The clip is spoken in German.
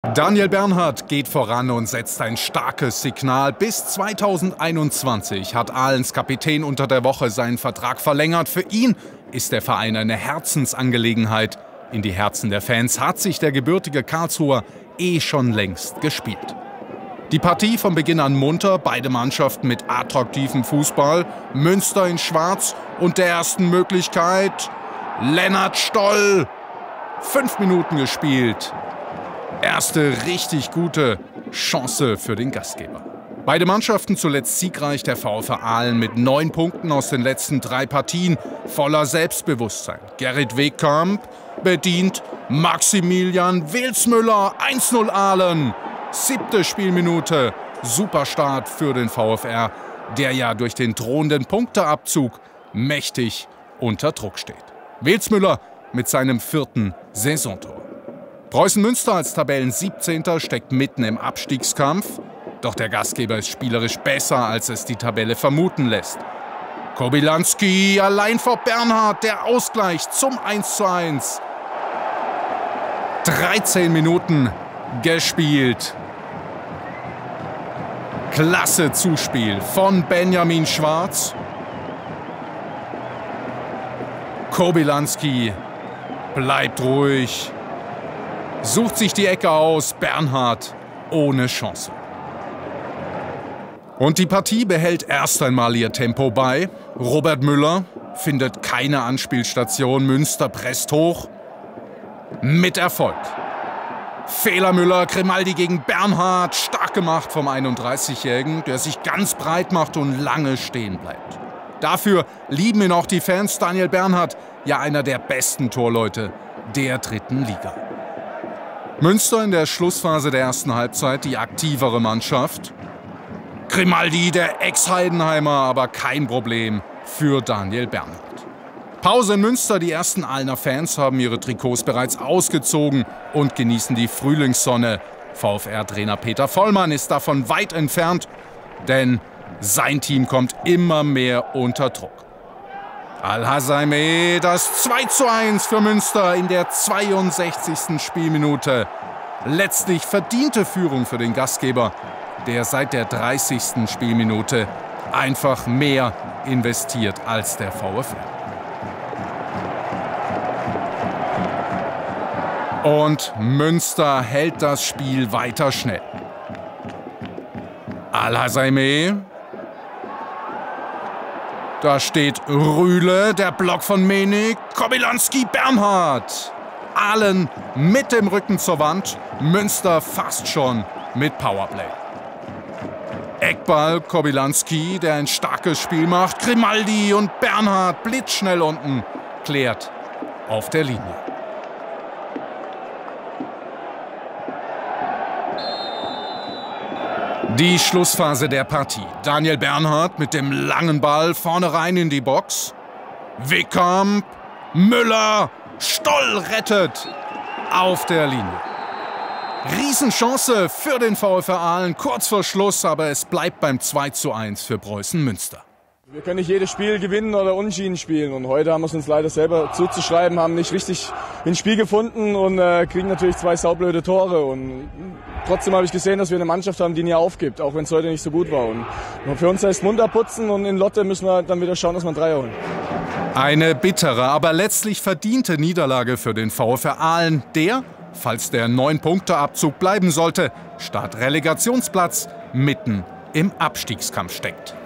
Daniel Bernhard geht voran und setzt ein starkes Signal. Bis 2021 hat Ahlens Kapitän unter der Woche seinen Vertrag verlängert. Für ihn ist der Verein eine Herzensangelegenheit. In die Herzen der Fans hat sich der gebürtige Karlsruher schon längst gespielt. Die Partie von Beginn an munter, beide Mannschaften mit attraktivem Fußball. Münster in Schwarz und der ersten Möglichkeit Lennart Stoll. 5 Minuten gespielt. Erste richtig gute Chance für den Gastgeber. Beide Mannschaften zuletzt siegreich, der VfR Ahlen mit 9 Punkten aus den letzten 3 Partien, voller Selbstbewusstsein. Gerrit Wegkamp bedient Maximilian Wilsmüller, 1:0 Ahlen. 7. Spielminute, super Start für den VfR, der ja durch den drohenden Punkteabzug mächtig unter Druck steht. Wilsmüller mit seinem 4. Saisontor. Preußen Münster als Tabellen 17. steckt mitten im Abstiegskampf. Doch der Gastgeber ist spielerisch besser, als es die Tabelle vermuten lässt. Kobylanski allein vor Bernhard, der Ausgleich zum 1:1. 13 Minuten gespielt. Klasse Zuspiel von Benjamin Schwarz. Kobylanski bleibt ruhig. Sucht sich die Ecke aus, Bernhard ohne Chance. Und die Partie behält erst einmal ihr Tempo bei. Robert Müller findet keine Anspielstation, Münster presst hoch. Mit Erfolg. Fehler Müller, Grimaldi gegen Bernhard, stark gemacht vom 31-Jährigen, der sich ganz breit macht und lange stehen bleibt. Dafür lieben ihn auch die Fans. Daniel Bernhard, ja einer der besten Torleute der 3. Liga. Münster in der Schlussphase der ersten Halbzeit die aktivere Mannschaft. Grimaldi, der Ex-Heidenheimer, aber kein Problem für Daniel Bernhard. Pause in Münster, die ersten Ahlener Fans haben ihre Trikots bereits ausgezogen und genießen die Frühlingssonne. VfR-Trainer Peter Vollmann ist davon weit entfernt, denn sein Team kommt immer mehr unter Druck. Al-Hasaimeh, das 2:1 für Münster in der 62. Spielminute. Letztlich verdiente Führung für den Gastgeber, der seit der 30. Spielminute einfach mehr investiert als der VfR. Und Münster hält das Spiel weiter schnell. Al-Hasaimeh. Da steht Rühle, der Block von Menig, Kobylanski, Bernhard. Ahlen mit dem Rücken zur Wand, Münster fast schon mit Powerplay. Eckball, Kobylanski, der ein starkes Spiel macht, Grimaldi und Bernhard blitzschnell unten, klärt auf der Linie. Die Schlussphase der Partie. Daniel Bernhard mit dem langen Ball vorne rein in die Box. Wegkamp, Müller, Stoll rettet auf der Linie. Riesenchance für den VfR Ahlen, kurz vor Schluss, aber es bleibt beim 2:1 für Preußen Münster. Wir können nicht jedes Spiel gewinnen oder unentschieden spielen und heute haben wir es uns leider selber zuzuschreiben, haben nicht richtig ins Spiel gefunden und kriegen natürlich 2 saublöde Tore und trotzdem habe ich gesehen, dass wir eine Mannschaft haben, die nie aufgibt, auch wenn es heute nicht so gut war. Und für uns heißt munter putzen und in Lotte müssen wir dann wieder schauen, dass wir einen Dreier holen. Eine bittere, aber letztlich verdiente Niederlage für den VfR Ahlen, der, falls der 9-Punkte-Abzug bleiben sollte, statt Relegationsplatz mitten im Abstiegskampf steckt.